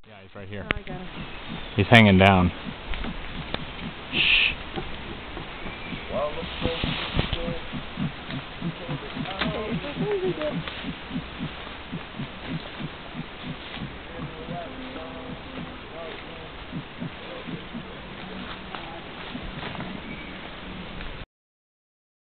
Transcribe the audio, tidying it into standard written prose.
Yeah, he's right here. Oh, I got him. He's hanging down. Shh.